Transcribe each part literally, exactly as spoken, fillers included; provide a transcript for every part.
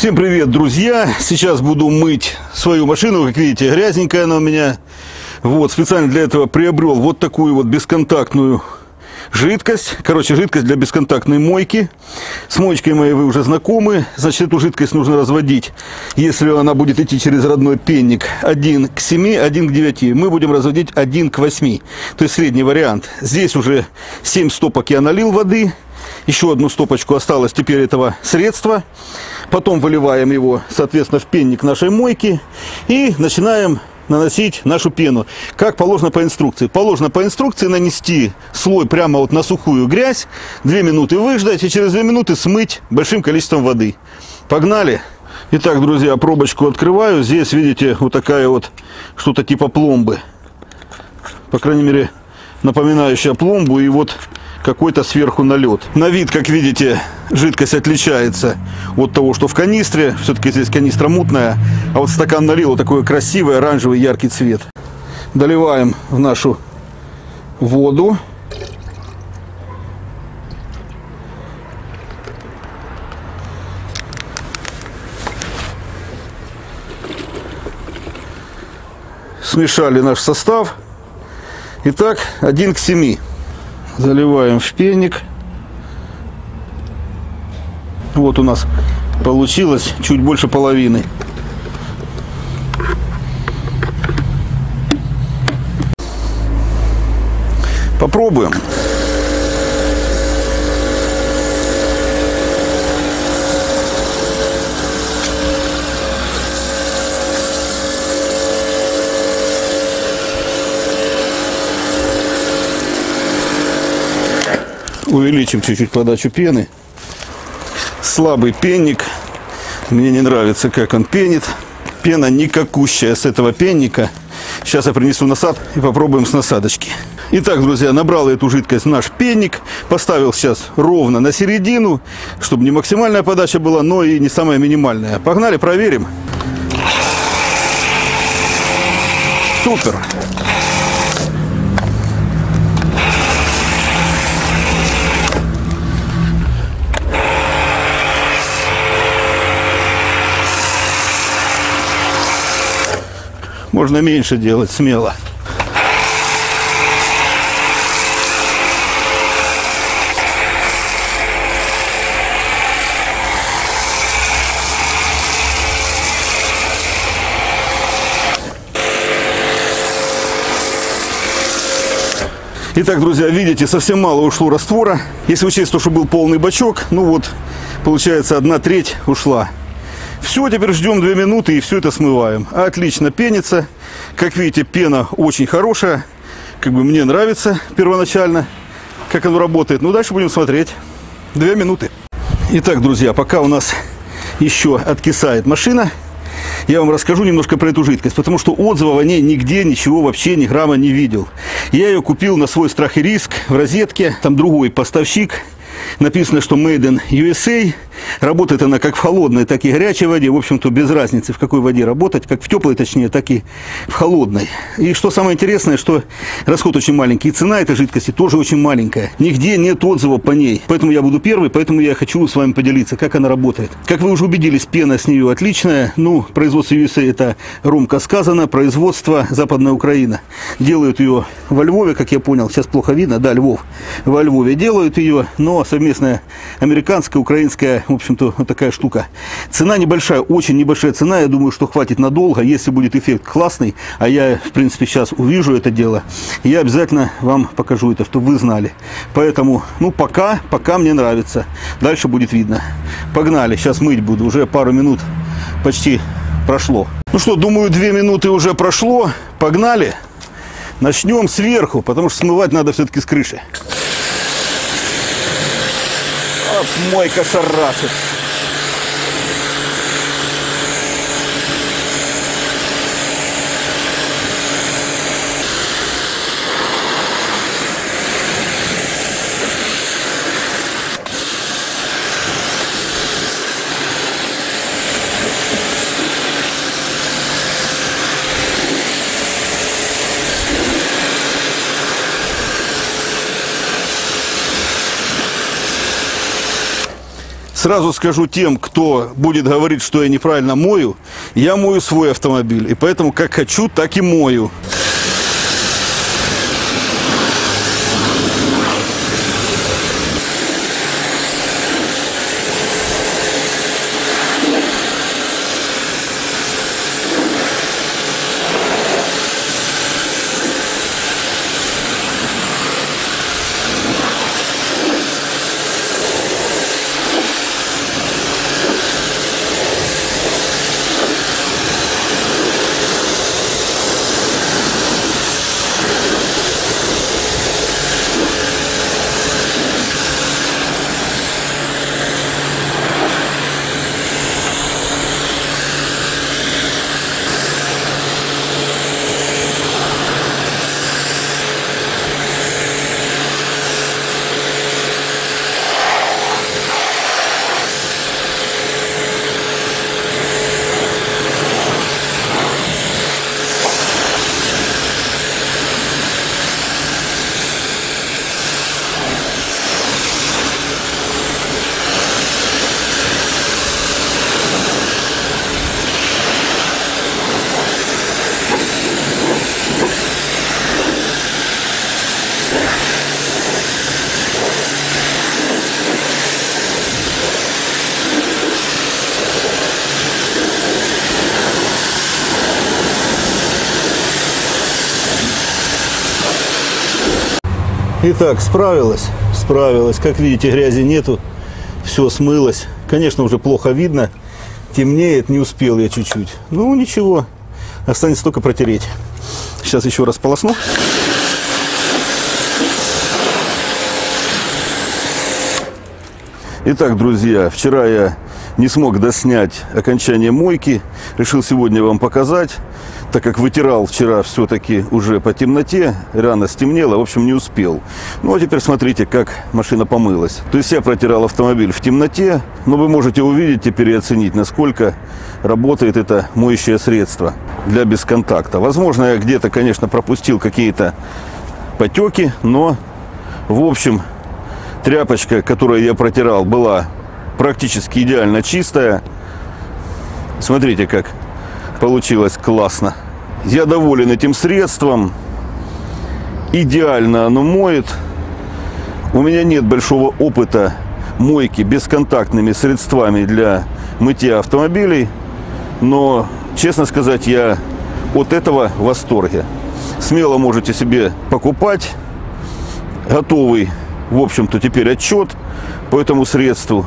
Всем привет, друзья! Сейчас буду мыть свою машину. Как видите, грязненькая она у меня. Вот, специально для этого приобрел вот такую вот бесконтактную жидкость. Короче, жидкость для бесконтактной мойки. С моечкой моей вы уже знакомы. Значит, эту жидкость нужно разводить, если она будет идти через родной пенник, один к семи, один к девяти. Мы будем разводить один к восьми. То есть средний вариант. Здесь уже семь стопок я налил воды. Еще одну стопочку осталось теперь этого средства. Потом выливаем его, соответственно, в пенник нашей мойки. И начинаем наносить нашу пену. Как положено по инструкции. Положено по инструкции нанести слой прямо вот на сухую грязь. Две минуты выждать и через две минуты смыть большим количеством воды. Погнали! Итак, друзья, пробочку открываю. Здесь, видите, вот такая вот что-то типа пломбы. По крайней мере, напоминающая пломбу. И вот какой-то сверху налет. На вид, как видите, жидкость отличается от того, что в канистре. Все-таки здесь канистра мутная. А вот стакан налил вот такой красивый оранжевый яркий цвет. Доливаем в нашу воду. Смешали наш состав. Итак, один к семи. Заливаем в пенник. Вот у нас получилось чуть больше половины. Попробуем. Увеличим чуть-чуть подачу пены. Слабый пенник. Мне не нравится, как он пенит. Пена никакущая с этого пенника. Сейчас я принесу насад и попробуем с насадочки. Итак, друзья, набрал эту жидкость в наш пенник. Поставил сейчас ровно на середину, чтобы не максимальная подача была, но и не самая минимальная. Погнали, проверим. Супер! Можно меньше делать, смело. Итак, друзья, видите, совсем мало ушло раствора. Если учесть то, что был полный бачок, ну вот, получается, одна треть ушла. Все, теперь ждем две минуты и все это смываем. Отлично пенится. Как видите, пена очень хорошая. Как бы мне нравится первоначально, как оно работает. Ну, дальше будем смотреть. Две минуты. Итак, друзья, пока у нас еще откисает машина, я вам расскажу немножко про эту жидкость. Потому что отзывов о ней нигде, ничего вообще, ни грамма не видел. Я ее купил на свой страх и риск в розетке. Там другой поставщик. Написано, что Made in ю эс эй. Работает она как в холодной, так и горячей воде. В общем-то, без разницы, в какой воде работать. Как в теплой, точнее, так и в холодной. И что самое интересное, что расход очень маленький. И цена этой жидкости тоже очень маленькая. Нигде нет отзывов по ней. Поэтому я буду первый, поэтому я хочу с вами поделиться, как она работает. Как вы уже убедились, пена с нее отличная. Ну, производство ю эс эй это громко сказано. Производство Западная Украина. Делают ее во Львове, как я понял. Сейчас плохо видно. Да, Львов. Во Львове делают ее. Но совместная американская, украинская, в общем-то, вот такая штука. Цена небольшая, очень небольшая цена. Я думаю, что хватит надолго. Если будет эффект классный, а я, в принципе, сейчас увижу это дело, я обязательно вам покажу это, чтобы вы знали. Поэтому, ну, пока, пока мне нравится. Дальше будет видно. Погнали. Сейчас мыть буду. Уже пару минут почти прошло. Ну что, думаю, две минуты уже прошло. Погнали. Начнем сверху, потому что смывать надо все-таки с крыши. Мойка шарашит. Сразу скажу тем, кто будет говорить, что я неправильно мою, я мою свой автомобиль. И поэтому как хочу, так и мою. Итак, справилась, справилась. Как видите, грязи нету, все смылось. Конечно, уже плохо видно, темнеет, не успел я чуть-чуть. Ну, ничего, останется только протереть. Сейчас еще раз полосну. Итак, друзья, вчера я не смог доснять окончание мойки. Решил сегодня вам показать, так как вытирал вчера все-таки уже по темноте, рано стемнело, в общем, не успел. Ну, а теперь смотрите, как машина помылась. То есть я протирал автомобиль в темноте, но вы можете увидеть теперь и оценить, насколько работает это моющее средство для бесконтакта. Возможно, я где-то, конечно, пропустил какие-то потеки, но, в общем, тряпочка, которую я протирал, была практически идеально чистая. Смотрите, как получилось классно. Я доволен этим средством. Идеально оно моет. У меня нет большого опыта мойки бесконтактными средствами для мытья автомобилей. Но, честно сказать, я от этого в восторге. Смело можете себе покупать. Готовый, в общем-то, теперь отчет по этому средству.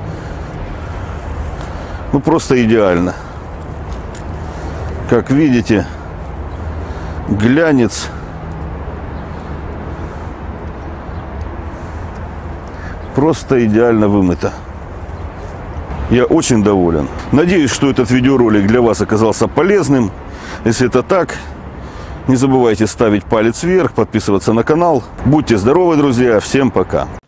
Ну, просто идеально. Как видите, глянец. Просто идеально вымыто. Я очень доволен. Надеюсь, что этот видеоролик для вас оказался полезным. Если это так, не забывайте ставить палец вверх, подписываться на канал. Будьте здоровы, друзья. Всем пока.